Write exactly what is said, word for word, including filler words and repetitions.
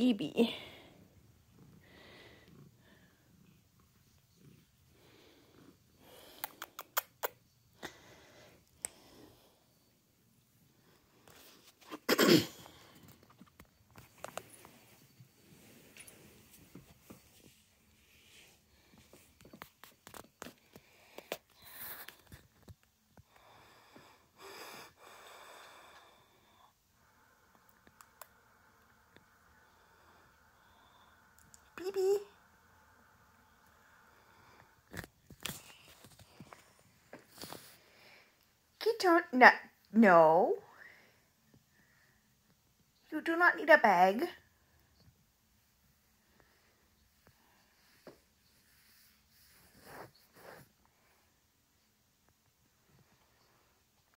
baby. Baby. You don't, no, no. You do not need a bag.